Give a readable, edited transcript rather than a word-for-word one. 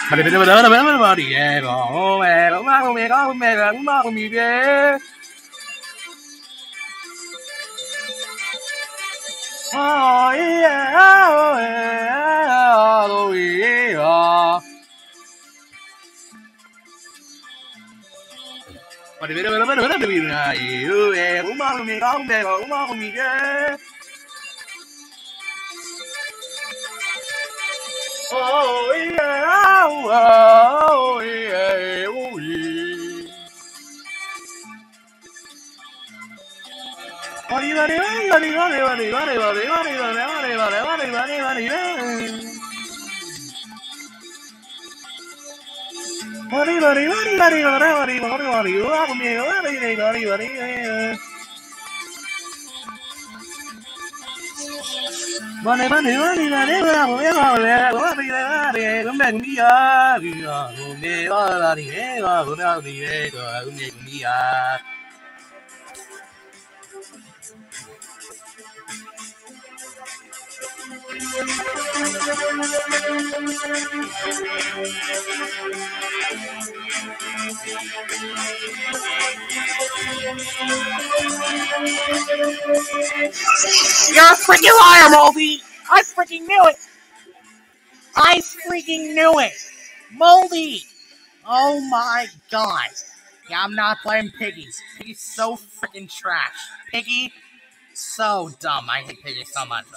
Oh yeah, oh yeah, oh yeah. Oh yeah, oh yeah, oh yeah. You're a freaking liar, Moldy! I freaking knew it! I freaking knew it! Moldy! Oh my god. Yeah, I'm not playing Piggies. Piggy's so freaking trash. Piggy, so dumb. I hate Piggy so much.